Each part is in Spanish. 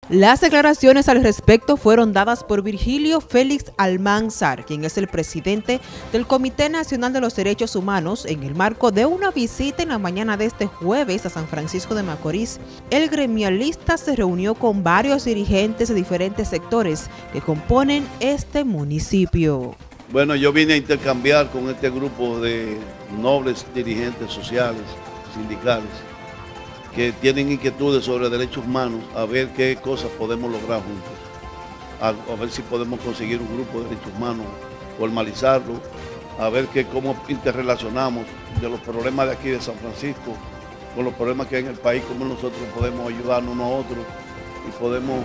Las declaraciones al respecto fueron dadas por Virgilio Félix Almanzar, quien es el presidente del Comité Nacional de los Derechos Humanos, en el marco de una visita en la mañana de este jueves a San Francisco de Macorís. El gremialista se reunió con varios dirigentes de diferentes sectores que componen este municipio. Bueno, yo vine a intercambiar con este grupo de nobles dirigentes sociales, sindicales, que tienen inquietudes sobre derechos humanos, a ver qué cosas podemos lograr juntos, a ver si podemos conseguir un grupo de derechos humanos, formalizarlo, a ver cómo interrelacionamos de los problemas de aquí de San Francisco con los problemas que hay en el país, cómo nosotros podemos ayudarnos unos a otros y podemos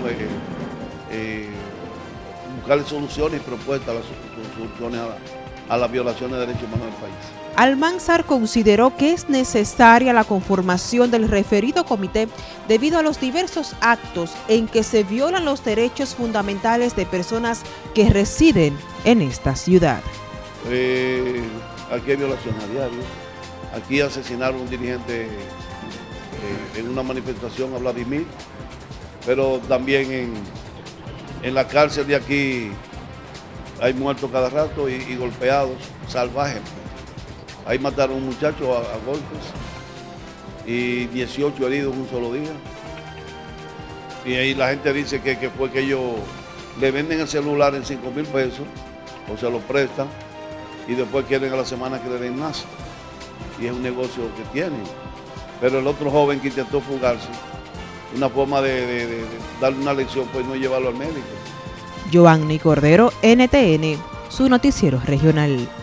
buscarle soluciones y propuestas a las soluciones a las violaciones de derechos humanos del país. Almanzar consideró que es necesaria la conformación del referido comité debido a los diversos actos en que se violan los derechos fundamentales de personas que residen en esta ciudad. Aquí hay violaciones a diario. Aquí asesinaron a un dirigente en una manifestación a Vladimir, pero también en la cárcel de aquí hay muertos cada rato y golpeados salvajes. Ahí mataron a un muchacho a golpes y 18 heridos en un solo día. Y ahí la gente dice que fue que ellos le venden el celular en 5,000 pesos o se lo prestan y después quieren a la semana que le den más. Y es un negocio que tienen. Pero el otro joven que intentó fugarse, una forma de darle una lección, pues no llevarlo al médico. Joanny Cordero, NTN, su noticiero regional.